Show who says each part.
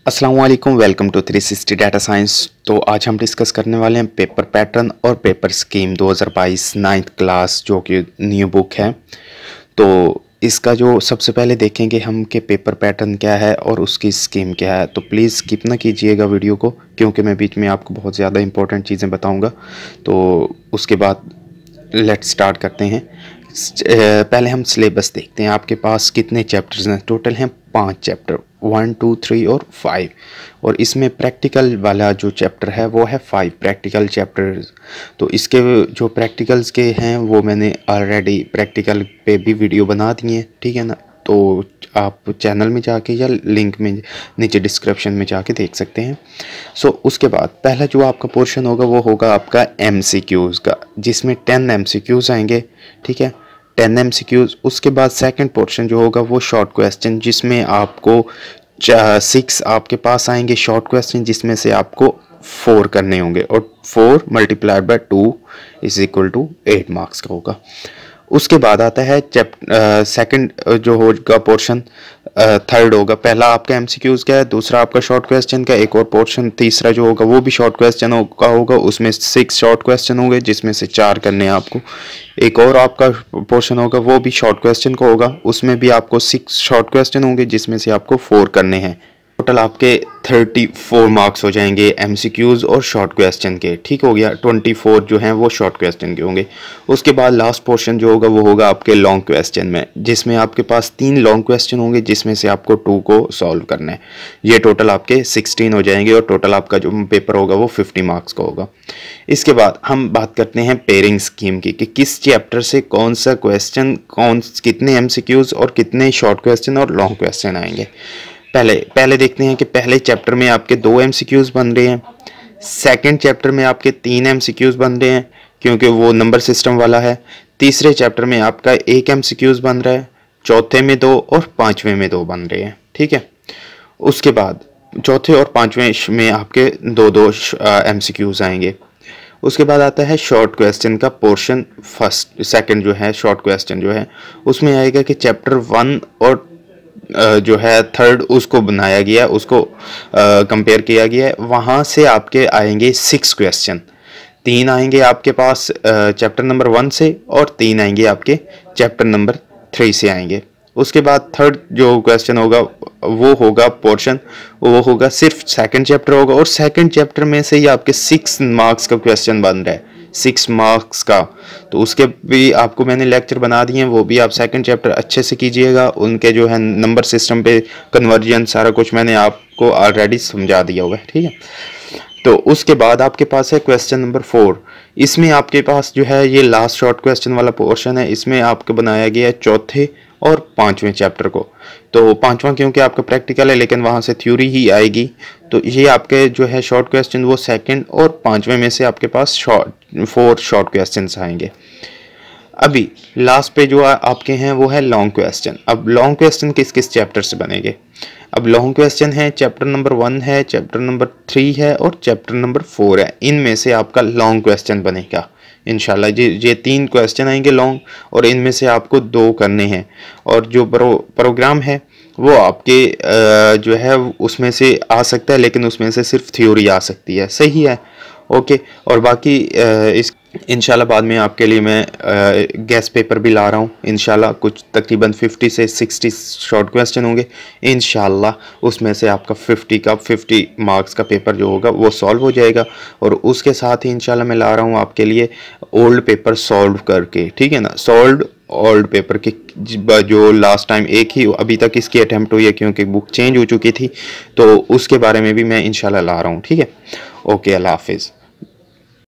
Speaker 1: अस्सलाम वालेकुम, welcome to 360 data science. तो आज हम डिस्कस करने वाले हैं पेपर पैटर्न और पेपर स्कीम 2022 नाइन्थ क्लास जो कि न्यू बुक है। तो इसका जो सबसे पहले देखेंगे हम कि पेपर पैटर्न क्या है और उसकी स्कीम क्या है। तो प्लीज़ स्किप ना कीजिएगा वीडियो को, क्योंकि मैं बीच में आपको बहुत ज़्यादा इंपॉर्टेंट चीज़ें बताऊँगा। तो उसके बाद लेट्स स्टार्ट करते हैं। पहले हम सिलेबस देखते हैं। आपके पास कितने चैप्टर्स हैं? टोटल हैं 5 चैप्टर, 1, 2, 3 और 5। और इसमें प्रैक्टिकल वाला जो चैप्टर है वो है 5 प्रैक्टिकल चैप्टर्स। तो इसके जो प्रैक्टिकल्स के हैं वो मैंने ऑलरेडी प्रैक्टिकल पे भी वीडियो बना दी है, ठीक है ना। तो आप चैनल में जाके या लिंक में नीचे डिस्क्रिप्शन में जाके देख सकते हैं। उसके बाद पहला जो आपका पोर्शन होगा वो होगा आपका MCQs का, जिसमें 10 MCQs आएंगे, ठीक है, 10 MCQs। उसके बाद सेकंड पोर्शन जो होगा वो शॉर्ट क्वेश्चन, जिसमें आपको 6 आपके पास आएंगे शॉर्ट क्वेश्चन, जिसमें से आपको 4 करने होंगे और 4 × 2 = 8 मार्क्स का होगा। उसके बाद आता है सेकंड जो होगा पोर्शन, थर्ड होगा। पहला आपका MCQs का है, दूसरा आपका शॉर्ट क्वेश्चन का, एक और पोर्शन तीसरा जो होगा वो भी शॉर्ट क्वेश्चन का होगा। उसमें 6 शॉर्ट क्वेश्चन होंगे, जिसमें से 4 करने हैं आपको। एक और आपका पोर्शन होगा वो भी शॉर्ट क्वेश्चन का होगा, उसमें भी आपको 6 शॉर्ट क्वेश्चन होंगे, जिसमें से आपको 4 करने हैं। टोटल आपके 34 मार्क्स हो जाएंगे MCQs और शॉर्ट क्वेश्चन के, ठीक हो गया। 24 जो हैं वो शॉर्ट क्वेश्चन के होंगे। उसके बाद लास्ट पोर्शन जो होगा वो होगा आपके लॉन्ग क्वेश्चन में, जिसमें आपके पास 3 लॉन्ग क्वेश्चन होंगे, जिसमें से आपको 2 को सॉल्व करना है। ये टोटल आपके 16 हो जाएंगे और टोटल आपका जो पेपर होगा वो 50 मार्क्स का होगा। इसके बाद हम बात करते हैं पेयरिंग स्कीम की, कि किस चैप्टर से कौन सा क्वेश्चन, कितने MCQs और कितने शॉर्ट क्वेश्चन और लॉन्ग क्वेश्चन आएंगे। पहले देखते हैं कि पहले चैप्टर में आपके 2 MCQs बन रहे हैं, सेकंड चैप्टर में आपके 3 MCQs बन रहे हैं क्योंकि वो नंबर सिस्टम वाला है। तीसरे चैप्टर में आपका 1 MCQs बन रहा है, चौथे में 2 और पांचवें में 2 बन रहे हैं, ठीक है। उसके बाद चौथे और पांचवें में आपके 2 MCQs आएंगे। उसके बाद आता है शॉर्ट क्वेश्चन का पोर्शन। सेकंड जो है शॉर्ट क्वेश्चन जो है उसमें आएगा कि चैप्टर 1 और जो है थर्ड उसको बनाया गया, उसको कंपेयर किया गया है। वहाँ से आपके आएंगे 6 क्वेश्चन, 3 आएंगे आपके पास चैप्टर नंबर 1 से और 3 आएंगे आपके चैप्टर नंबर 3 से आएंगे। उसके बाद थर्ड जो क्वेश्चन होगा वो होगा पोर्शन, वो होगा सिर्फ सेकंड चैप्टर होगा, और सेकंड चैप्टर में से ही आपके 6 मार्क्स का क्वेश्चन बन रहा है, 6 मार्क्स का। तो उसके भी आपको मैंने लेक्चर बना दिए हैं, वो भी आप सेकंड चैप्टर अच्छे से कीजिएगा। उनके जो है नंबर सिस्टम पे कन्वर्जन सारा कुछ मैंने आपको ऑलरेडी समझा दिया हुआ है, ठीक है। तो उसके बाद आपके पास है क्वेश्चन नंबर 4। इसमें आपके पास जो है ये लास्ट शॉर्ट क्वेश्चन वाला पोर्शन है। इसमें आपको बनाया गया है चौथे और पांचवें चैप्टर को। तो पांचवा क्योंकि आपका प्रैक्टिकल है, लेकिन वहाँ से थ्योरी ही आएगी। तो ये आपके जो है शॉर्ट क्वेश्चन वो सेकंड और पांचवें में से आपके पास 4 शॉर्ट क्वेश्चंस आएंगे। अभी लास्ट पे जो आपके हैं वो है लॉन्ग क्वेश्चन। अब लॉन्ग क्वेश्चन किस किस चैप्टर से बनेंगे? अब लॉन्ग क्वेश्चन है चैप्टर नंबर 1 है, चैप्टर नंबर 3 है और चैप्टर नंबर 4 है। इनमें से आपका लॉन्ग क्वेश्चन बनेगा इंशाल्लाह। ये 3 क्वेश्चन आएंगे लॉन्ग, और इनमें से आपको 2 करने हैं। और जो प्रोग्राम है वो आपके जो है उसमें से आ सकता है, लेकिन उसमें से सिर्फ थ्योरी आ सकती है, सही है, ओके। और बाकी इस इंशाल्लाह बाद में आपके लिए मैं गेस्ट पेपर भी ला रहा हूँ इंशाल्लाह। कुछ तकरीबन 50 से 60 शॉर्ट क्वेश्चन होंगे इंशाल्लाह। उसमें से आपका 50 मार्क्स का पेपर जो होगा वो सॉल्व हो जाएगा। और उसके साथ ही इंशाल्लाह मैं ला रहा हूँ आपके लिए ओल्ड पेपर सॉल्व करके, ठीक है ना। सॉल्व ओल्ड पेपर की जो लास्ट टाइम एक ही अभी तक इसकी अटैम्प्ट हुई है, क्योंकि बुक चेंज हो चुकी थी, तो उसके बारे में भी मैं इंशाल्लाह ला रहा हूँ, ठीक है। ओके, अल्लाह हाफिज़।